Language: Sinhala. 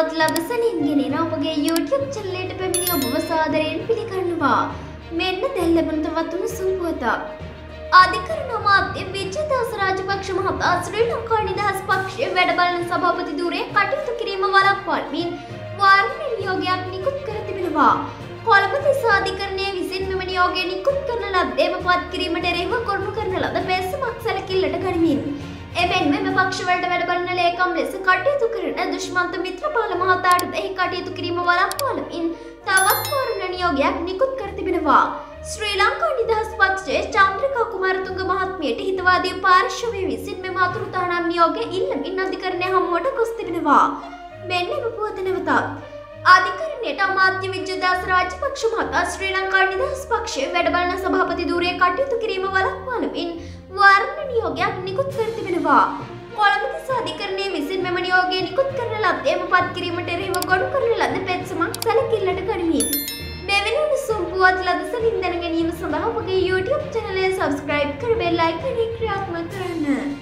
සුම්පුවත් ලබ සැනින් ගෙනෙන ඔබගේ YouTube channel එකට පැමිණි ඔබව සාදරයෙන් පිළිගන්නවා. මෙන්න දැන් ලැබුණු තවත් උණුසුම් පුවතක්. අධිකරණ අමාත්‍ය විජේදාස රාජපක්ෂ මහතා ශ්‍රී ලංකා නිදහස් පක්ෂයේ වැඩබලන සභාපති ධුරයේ කටයුතු කිරීම වළක්වමින් වාර්තා නියෝගයක් නිකුත් කර තිබෙනවා. කොළඹ දිසා අධිකරණයේ විසින් මෙම නියෝගය නිකුත් කරන ලද්දේම පත් කිරීමට එරෙහිව කොරණු කරන ලද බැස්සමක් සැලකිල්ලට ගනිමින් එමෙන්ම මෙම පක්ෂවලට වැඩබලන ලේකම් ලෙස කටයුතු කරන දුෂ්මන්ත මිත්‍රපාල මහතාට එහි කටයුතු කිරීම වළක්වාලමින් තවත් වාර්තා නියෝගයක් නිකුත් කර තිබෙනවා. ශ්‍රී ලංකා නිදහස් පක්ෂයේ චන්ද්‍රිකා කුමාරතුංග මහත්මියට හිතවාදී පාර්ශවය විසින් මෙම අතුරුතහනම් නියෝගය ඉල්ලමින් අධිකරණය හමුවට ගොස් තිබෙනවා. මෙන්න මෙම පුවත නැවතත් අධිකරණයට අමාත්‍ය විජේදාස රාජපක්ෂ මහතා ශ්‍රී ලංකා නිදහස් පක්ෂයේ වැඩබලන සභාපති ධුරයේ කටයුතු කිරීම වළක්වාලමින් වාර්තා නියෝගයක් නිකුත් කර තිබෙනවා. කොළඹ දිසා අධිකරණයේ විසින් මෙම නියෝගය නිකුත් කරන ලද්දේම පත් කිරීමට එරෙහිව ගොනු කරන ලද පෙත්සමක් සැලකිල්ලට ගනිමින් මෙවැනි උණුසුම් පුවත් ලදසලින් දැන ගැනීම සඳහා ඔබගේ YouTube channel එක subscribe කර bell icon එක ක්‍රියාත්මක කරන්න.